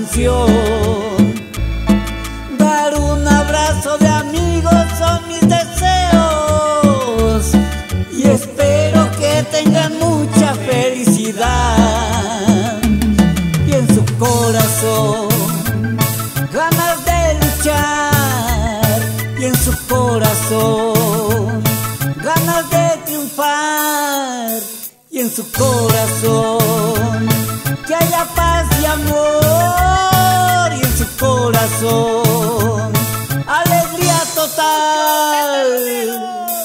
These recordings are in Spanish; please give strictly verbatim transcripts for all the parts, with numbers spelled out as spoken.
canción. Dar un abrazo de amigos son mis deseos y espero que tengan mucha felicidad y en su corazón ganas de luchar y en su corazón ganas de triunfar y en su corazón que haya paz y amor y en su corazón alegría total.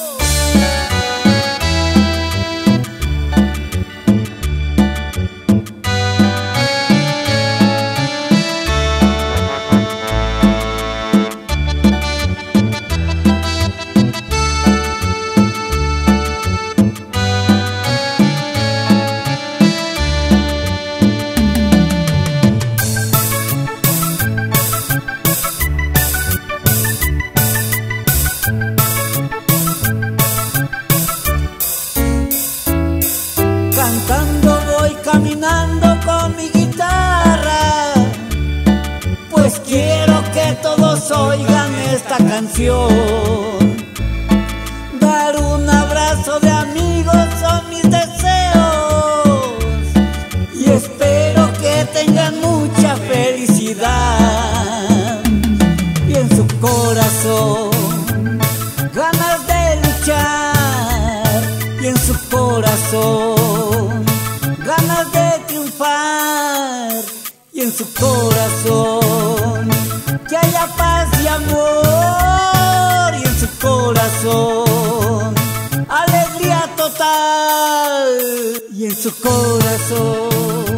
Cantando voy caminando con mi guitarra, pues quiero que todos oigan esta canción. Dar un abrazo de amigos son mis deseos y espero que tengan mucha felicidad y en su corazón ganas de luchar y en su corazón ganas de triunfar y en su corazón que haya paz y amor y en su corazón alegría total y en su corazón